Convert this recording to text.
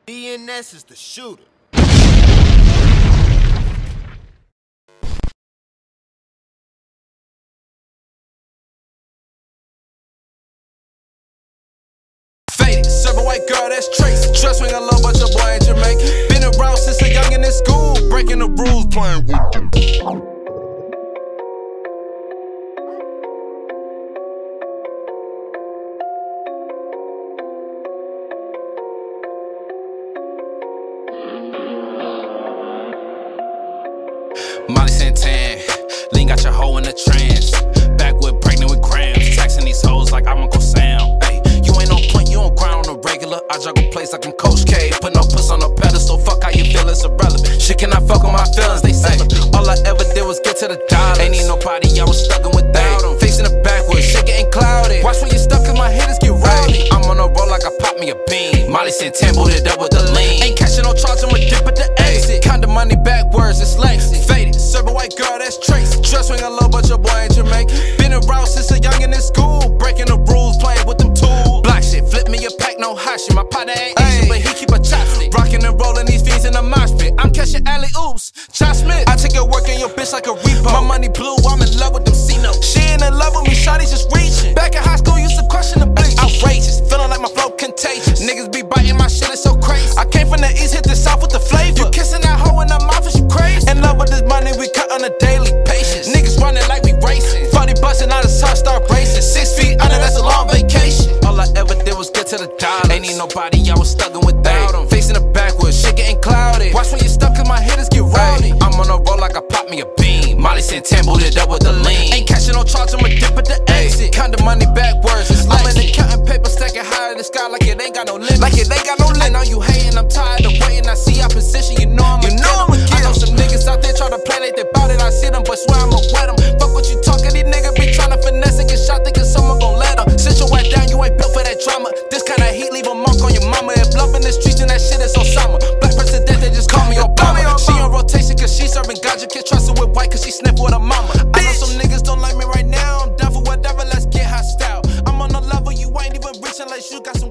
DNS is the shooter. Faded, serving white girl, that's Tracy. Trust me, I love but your boy in Jamaica. Been around since a youngin' in school, breaking the rules, playing with them. Molly Santan, lean got your hoe in a trance. Backwood pregnant with grams, taxing these hoes like I'm Uncle Sam. Ay, you ain't on point, you don't grind on the regular. I juggle plays like I'm Coach K, put no puss on a pedestal. Fuck how you feel, it's irrelevant. Shit cannot fuck with my feelings, they say. All I ever did was get to the dollars. Ain't need nobody, I was stuck in without them. Facing the backwoods, shit getting clouded. Watch when you stuck, cause my hitters get rowdy. I'm on a roll like I pop me a bean. Molly Santan booted up with the lean. Ain't catching no charge, I'ma dip at the exit. Kinda money backwards, it's Lexi. Faded, serving white girl, that's Tracy. Trust me, I love but your boy in Jamaica. Been around since a youngin' in school, breaking the rules, playing with them tools. Black shit, flip me a pack, no hot shit. My partner ain't Asian, but he keep a chopstick. Rockin' and rollin' these fiends in the mosh pit. I'm catching alley oops, Chop Smith. I take your work and your bitch like a repo. My money blue, I'm in love with them C-notes. She ain't in love with me, shawty's just reaching. Back in high school, used to question the bleach. Outrageous, feeling like my flow contagious. Niggas be biting my shit, it's so crazy. I came from the east, hit the south with the flavor. You kissing that hoe in the mouth, is you crazy? In love with this money, we cut on a daily patience. Niggas running like we racing. Funny bustin' out of touch, start racing. 6 feet under, that's a long vacation. All I ever did was get to the dollars. Ain't need nobody, I was stuck in without them. Facing the backwoods, shit getting clouded. Watch when you stuck, cause my hitters get rowdy. I'm on a roll like I pop me a bean. Molly Santan booted up with the lean. Ain't catching no charge, I'ma dip at the exit. Kinda money backwards, it's Lexi. I'm in the counting paper, stacking high in the sky like it ain't got no limit. Like it ain't got no limit. I know you hating, I'm tired of waiting. I see opposition, you know I'm a kid. I know some niggas out there try to play like they bout it. I see them, but swear I'ma wet them. Fuck what you talking, these niggas be tryna finesse and get shot, thinking someone gon' let them. Sit your ass down, you ain't built for that drama. This kind of heat leave a mark on your mama. If love in the streets, then that shit is Osama. Black president, they just call me Obama. She on rotation cause she serving God. You can't trust her with white cause she sniff with her mama. I know some niggas don't like me right now. I'm down for whatever, let's get hostile. I'm on a level you ain't even reaching unless you got some